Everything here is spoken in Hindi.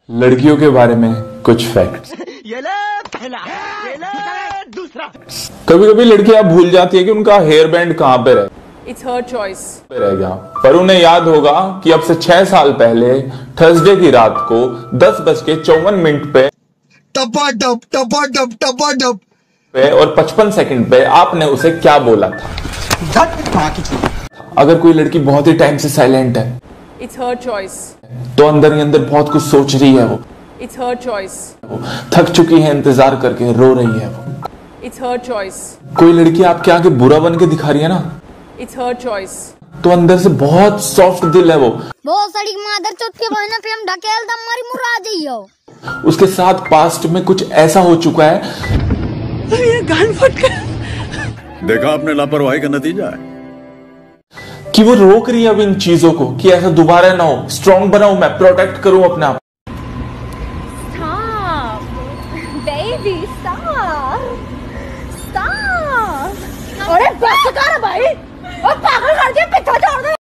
लड़कियों के बारे में कुछ फैक्ट्स। ये ले पहला, ये ले दूसरा। कभी कभी लड़कियां भूल जाती है कि उनका हेयर बैंड कहाँ पे रहे, It's her choice. रह गया। पर उन्हें याद होगा कि अब से 6 साल पहले थर्सडे की रात को 10:54 पे और 55 सेकंड पे आपने उसे क्या बोला था। अगर कोई लड़की बहुत ही टाइम से साइलेंट है It's her choice. तो अंदर ही अंदर बहुत कुछ सोच रही है, It's her choice. वो थक चुकी है, इंतजार करके रो रही है वो। It's her choice. कोई लड़की आपके आगे बुरा बन के दिखा रही है ना, It's her choice. तो अंदर से बहुत सॉफ्ट दिल है वो। बहुत सारी मादर चौथ के बहना पे हम ढकेल दम मारी मुर्रा जाइयो। उसके साथ पास्ट में कुछ ऐसा हो चुका है, ये गान फट गया। देखा आपने लापरवाही का नतीजा है कि वो रोक रही है अब इन चीजों को कि ऐसा दोबारा ना हो। स्ट्रांग बनाऊं, मैं प्रोटेक्ट करूं अपने आप। Stop, baby, stop, stop. अरे बस कर भाई, और पागल कर दिया, पीछे छोड़ दे।